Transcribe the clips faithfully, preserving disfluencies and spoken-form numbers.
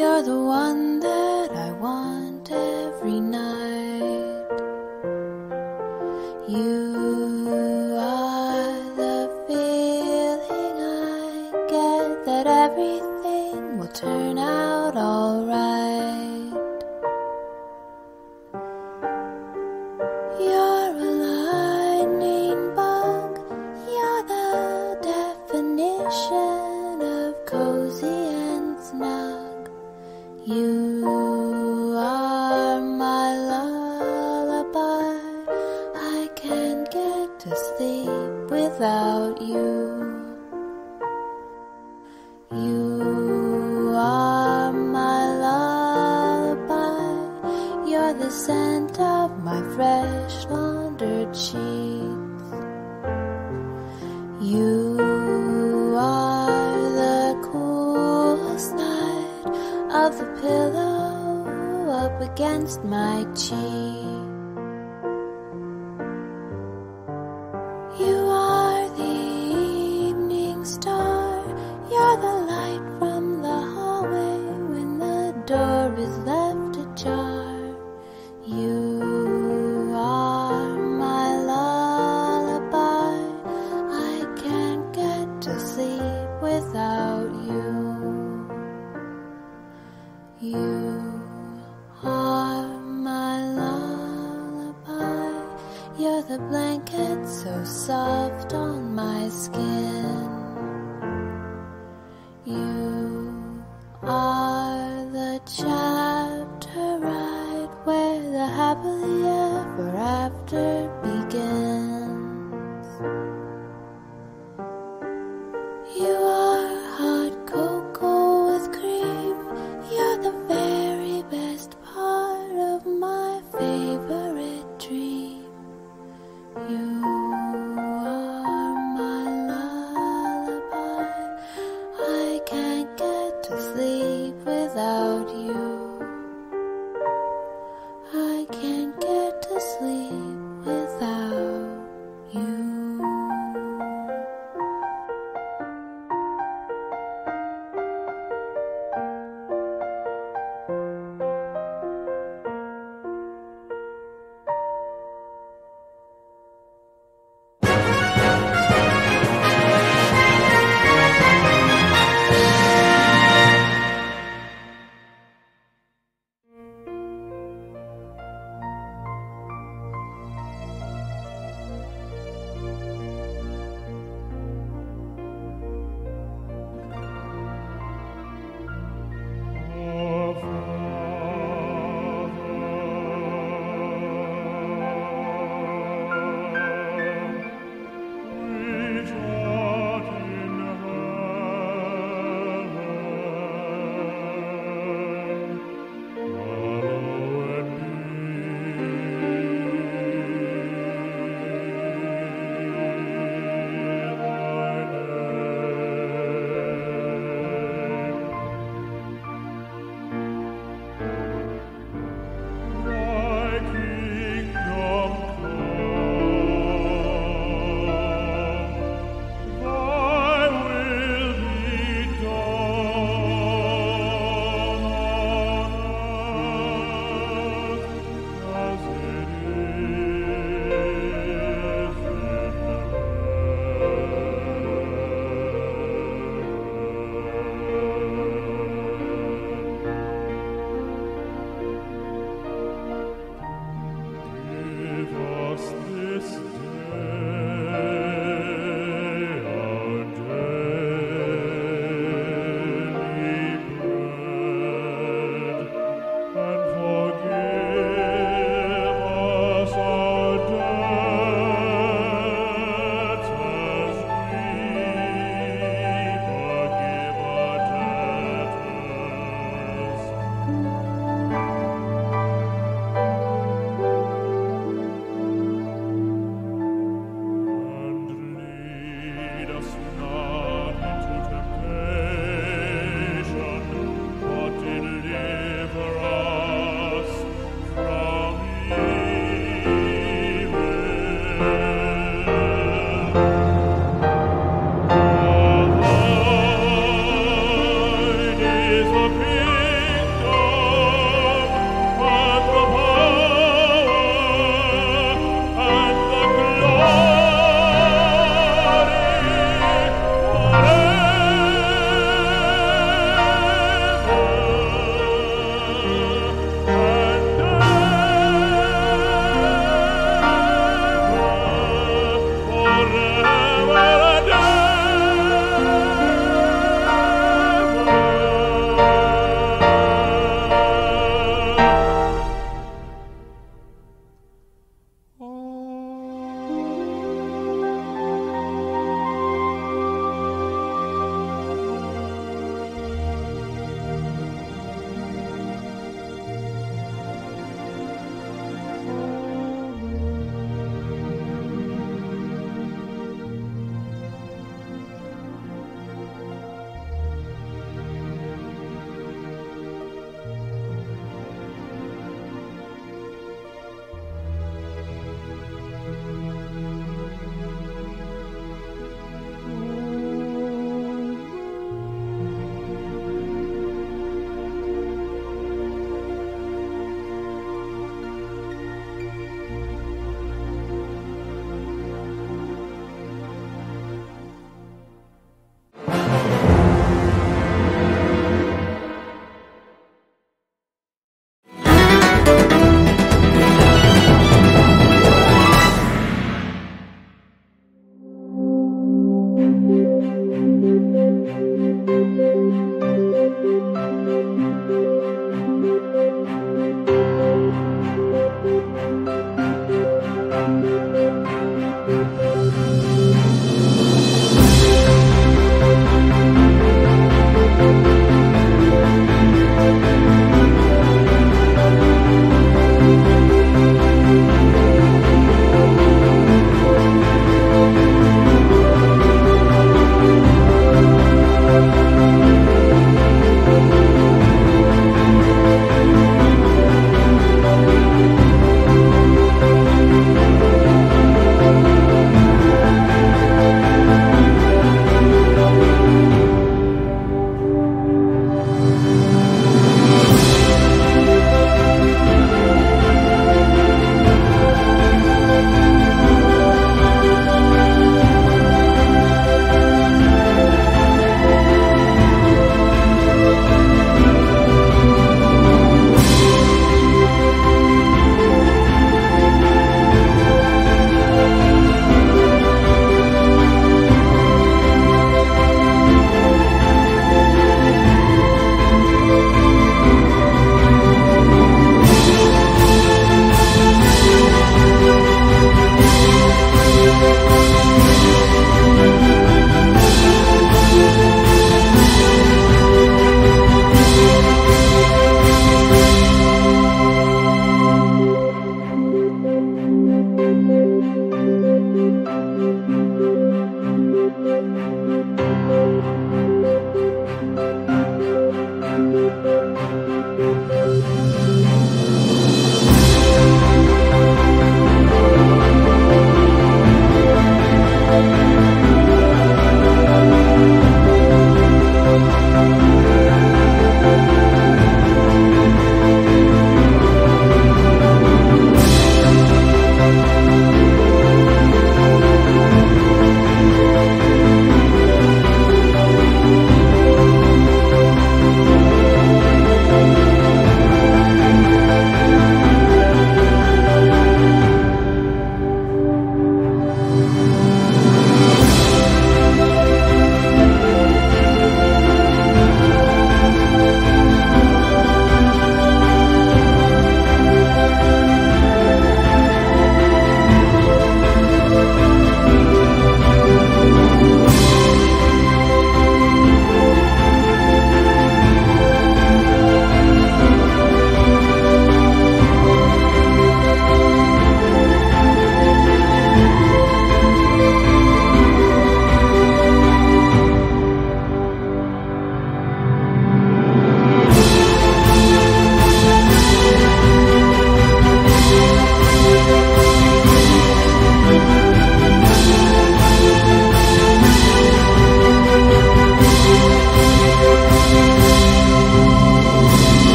You're the one that I want every night. You are the feeling I get that everything will turn out alright. You're a lightning bug, you're the definition of cozy and snug. You are my lullaby, I can't get to sleep without you. You are my lullaby, you're the scent of my fresh laundered sheets. You are the cool side of the pillow up against my cheek. You are the evening star, you're the light from the hallway when the door is left ajar. You are my lullaby, I can't get to sleep without you. You are my lullaby, you're the blanket so soft on my skin. You are the chapter right where the happily ever after begins. You are hot cocoa with cream, you're the very best part of my favorite dream. You are my lullaby, I can't get to sleep without you. I can't get to sleep without you.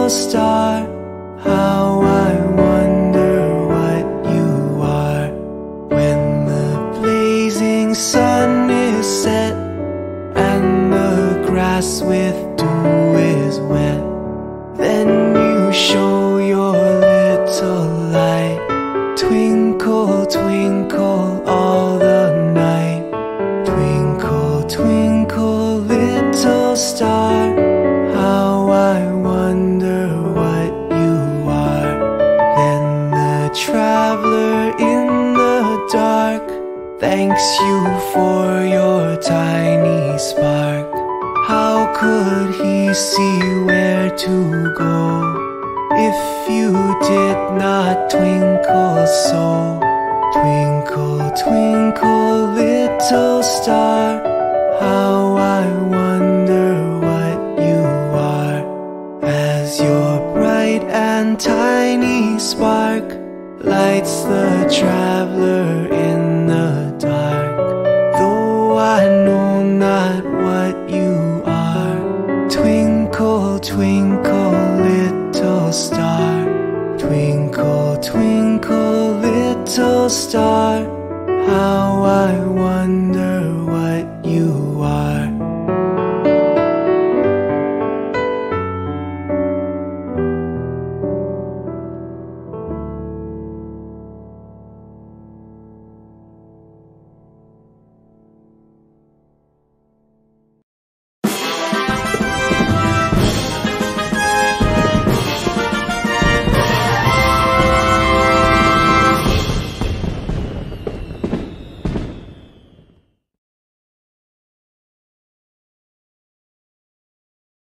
little star, how I wonder what you are. When the blazing sun is set and the grass with dew is wet, then you show your little light. Twinkle, twinkle all the night. Twinkle, twinkle little star, how I wonder what you are. Then the traveler in the dark thanks you for your tiny spark. How could he see where to go if you did not twinkle so? Twinkle, twinkle little star, how I wonder what you are. As your bright and tiny spark lights the traveler in the dark, though I know not what you are. Twinkle, twinkle little star. Twinkle, twinkle little star, how I wonder